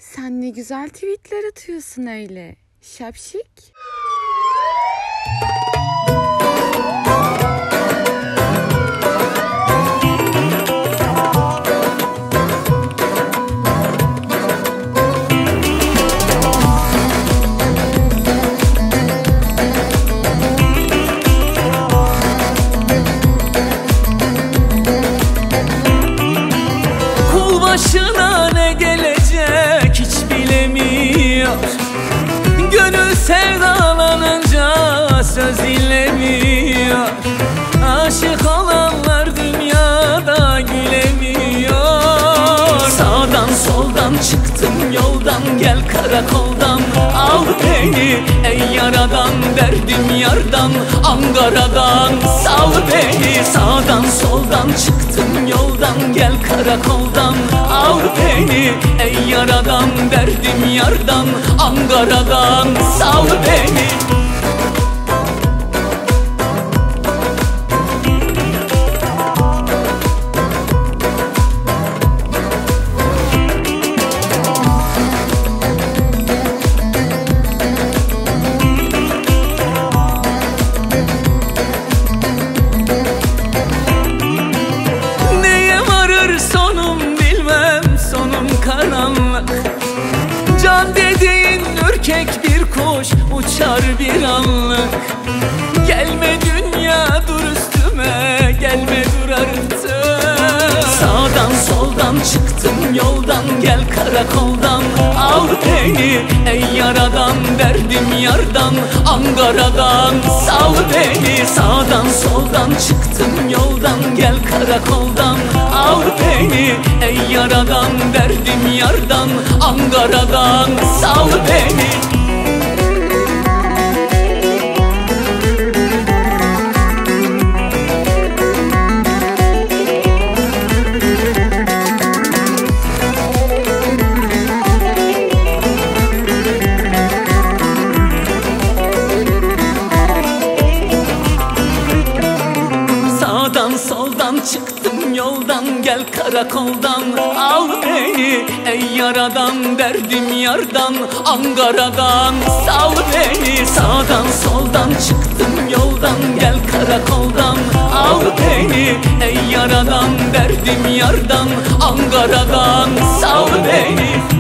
Sen ne güzel tweetler atıyorsun öyle. Şapşik. Kul başına ne gelecek hiç bilemiyor. Gönül sevdalanınca söz dinlemiyor. Aşık olanlar dünyada gülemiyor. Sağdan soldan çıktım yoldan, gel karakoldan al beni. Ey yaradan derdim yardan, Ankara'dan sal beni. Sağdan soldan çıktım yoldan, gel karakoldan al beni. Ey yaradan derdim yardan, Ankara'dan sal beni. Can dediğin ürkek bir kuş uçar bir anlık. Gelme dünya dur üstüme, gelme dur artık. Sağdan soldan çıktım yoldan, gel karakoldan al beni. Ey yaradan derdim yardan, Ankara'dan sal beni. Sağdan soldan çıktım yoldan, gel karakoldan al beni. Ey yaradan derdim yardan, Ankara'dan sal beni. Sağdan soldan çıktım yoldan, gel karakoldan al beni. Ey yaradan derdim yardan, Ankara'dan sal beni. Sağdan soldan çıktım yoldan, gel karakoldan al beni. Ey yaradan derdim yardan, Ankara'dan sal beni.